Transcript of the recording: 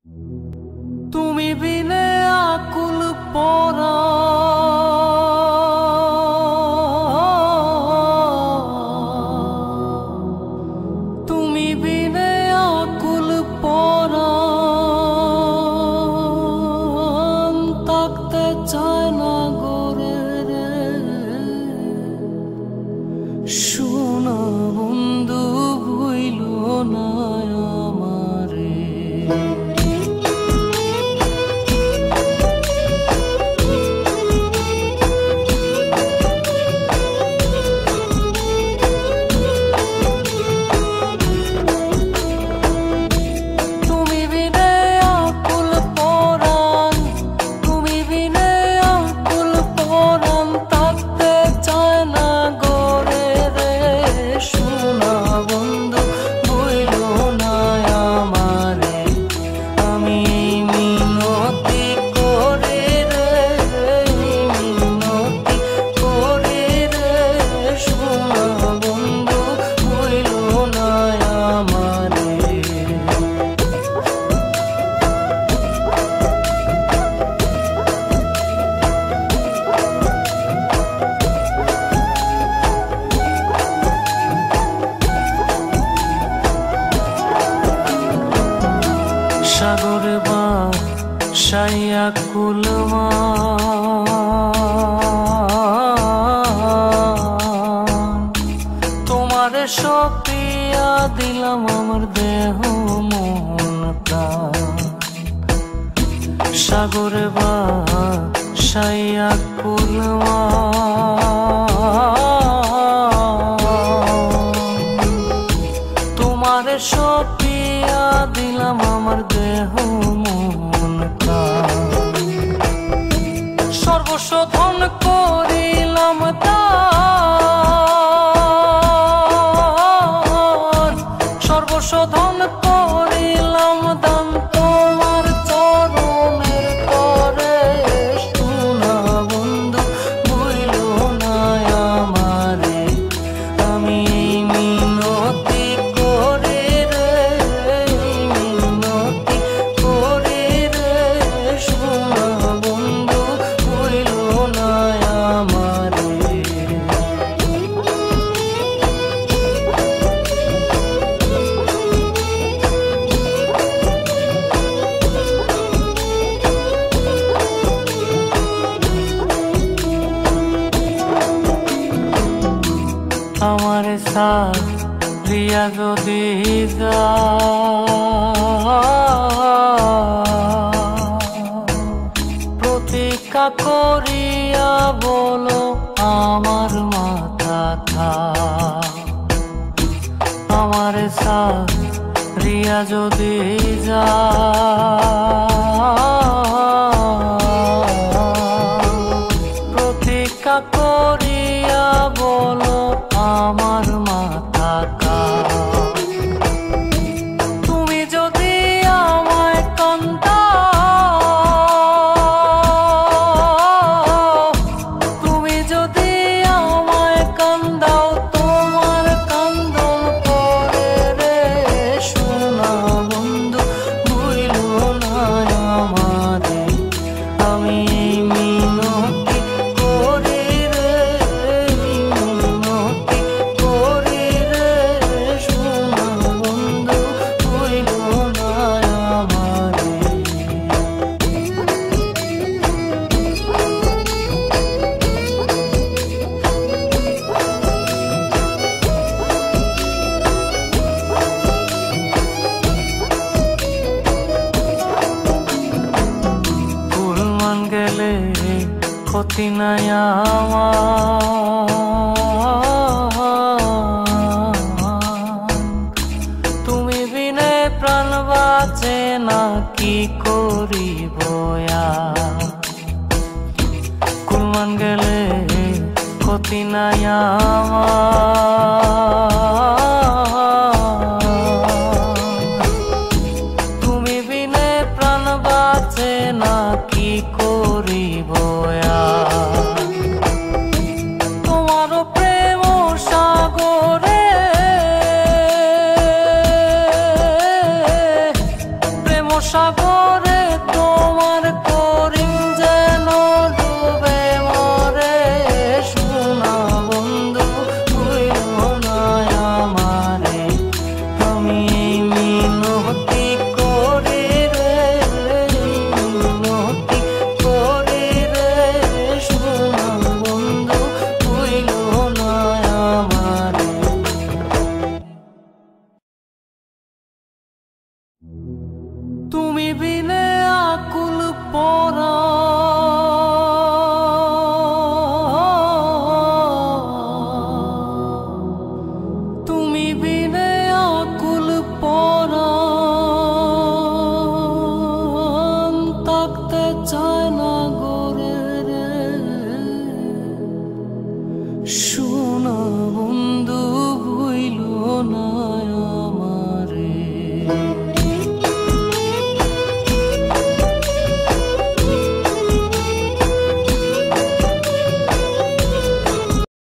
তুমি বিনে আকুল পরা তুমি বিনে আকুল পরা থাকতে চায় না গোরে রে শোনা বন্ধু ভুইল না আমারে সাগর বাসাইয়া কুলমা তোমার সপিয়া দিলাম আমার দেহ মন প্রাণ সাগর বাসাইয়া কুলমা তোমার সপিয়া দিলাম আমার দেহ মন প্রাণ সর্বস্ব ধন করিলাম দান সর্বস্ব ধন করিলাম দান তোমার চরণের তরে শোনা বন্ধু ভুইল না আমারে আমি মিনতি করে রে মিনতি করে রে শোনা বন্ধু ভুইল না আমারে আমার সারিয়া যদি প্রতীক্ষা করিয়া বলো আমার মাথা থা আমার সারিয়া যদি প্রতীক্ষা করিয়া বলো আমার মাথা কা তুমি যদি আমায় কান্দাও তুমি যদি আমায় কান্দাও তোমার কান্দন করে রে শোনা বন্ধু ভুইল না আমারে আমি মিনতি করে রে মিনতি করে রে শোনা বন্ধু ভুইল না আমারে ফুলমান গেলে ক্ষতি নাই আমার তুমি বিনে প্রাণ বাঁচে না কি করিব কুলমান গেলে ক্ষতি নাই আমার